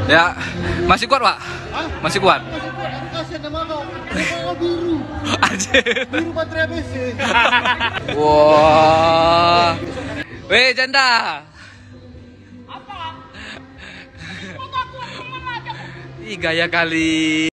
Ya, masih kuat Pak? Masih kuat? Kasian sama kau. Kau biru. Anjir. Biru baterai ABC. Wah. Weh, janda. Apa? Ih, gaya kali.